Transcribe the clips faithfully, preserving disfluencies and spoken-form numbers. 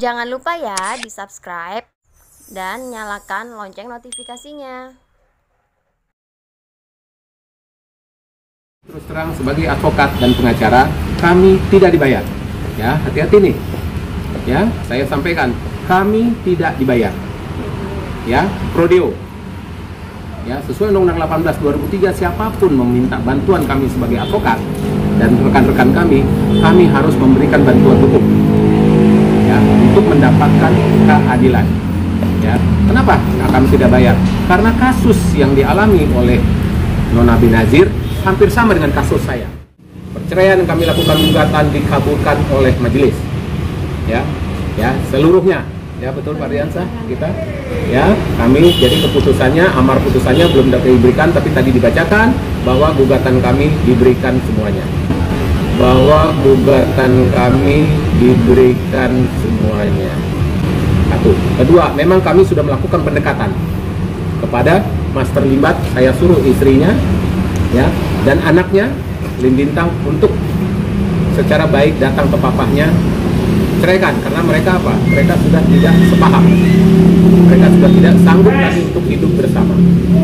Jangan lupa ya di subscribe dan nyalakan lonceng notifikasinya. Terus terang, sebagai advokat dan pengacara, kami tidak dibayar. Ya, hati-hati nih. Ya, saya sampaikan, kami tidak dibayar. Ya, prodeo. Ya, sesuai Undang-Undang delapan belas dua ribu tiga, siapapun meminta bantuan kami sebagai advokat dan rekan-rekan kami, kami harus memberikan bantuan hukum. Ya, untuk mendapatkan keadilan. Ya, kenapa kami tidak bayar? Karena kasus yang dialami oleh Nona Binazir hampir sama dengan kasus saya. Perceraian yang kami lakukan gugatan dikabulkan oleh majelis. Ya, ya seluruhnya. Ya, betul Pak Riansah, kita. Ya, kami jadi keputusannya, amar putusannya belum diberikan, tapi tadi dibacakan bahwa gugatan kami diberikan semuanya. Bahwa gugatan kami diberikan semuanya. Satu. Kedua, memang kami sudah melakukan pendekatan kepada Master Limbat. Saya suruh istrinya, ya, dan anaknya Lim Bintang untuk secara baik datang ke papahnya, ceraikan, karena mereka apa? Mereka sudah tidak sepaham, mereka sudah tidak sanggup lagi untuk hidup bersama.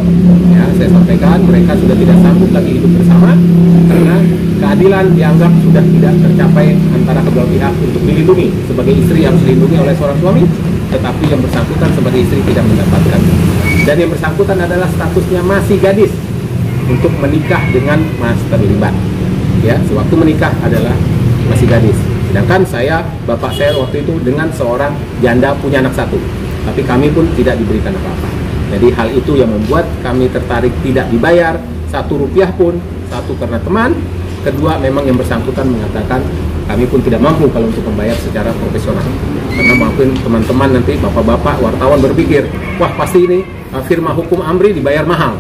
Ya, saya sampaikan mereka sudah tidak sanggup lagi hidup bersama karena keadilan dianggap sudah tidak tercapai antara kedua pihak untuk dilindungi. Sebagai istri yang dilindungi oleh seorang suami, tetapi yang bersangkutan sebagai istri tidak mendapatkan. Dan yang bersangkutan adalah statusnya masih gadis untuk menikah dengan Master Limbat. Ya, sewaktu menikah adalah masih gadis. Sedangkan saya, bapak saya waktu itu dengan seorang janda punya anak satu. Tapi kami pun tidak diberikan apa-apa. Jadi hal itu yang membuat kami tertarik tidak dibayar satu rupiah pun. Satu karena teman, kedua memang yang bersangkutan mengatakan kami pun tidak mampu kalau untuk membayar secara profesional. Karena mungkin teman-teman nanti bapak-bapak wartawan berpikir, wah pasti ini firma hukum Amri dibayar mahal.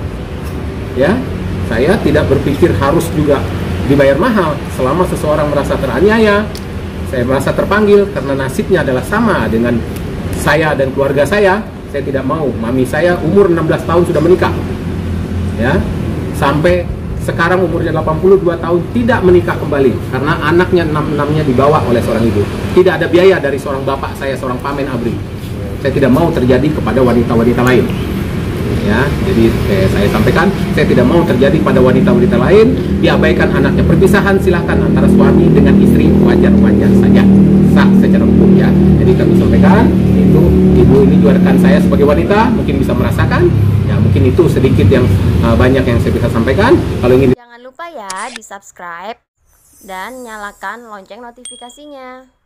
Ya, saya tidak berpikir harus juga dibayar mahal selama seseorang merasa teraniaya. Saya merasa terpanggil karena nasibnya adalah sama dengan saya dan keluarga saya. Saya tidak mau, mami saya umur enam belas tahun sudah menikah, ya, sampai sekarang umurnya delapan puluh dua tahun tidak menikah kembali karena anaknya enam-enamnya dibawa oleh seorang ibu. Tidak ada biaya dari seorang bapak saya, seorang Pamen Abri. Saya tidak mau terjadi kepada wanita-wanita lain. Ya, jadi eh, saya sampaikan, saya tidak mau terjadi pada wanita-wanita lain. Diabaikan anaknya, perpisahan silahkan antara suami dengan istri, wajar-wajar saja, sah secara hukum, ya. Jadi kami sampaikan itu, ibu ini juga rekan saya sebagai wanita, mungkin bisa merasakan, ya, mungkin itu sedikit yang uh, banyak yang saya bisa sampaikan. Kalau ingin, Jangan lupa ya di subscribe dan nyalakan lonceng notifikasinya.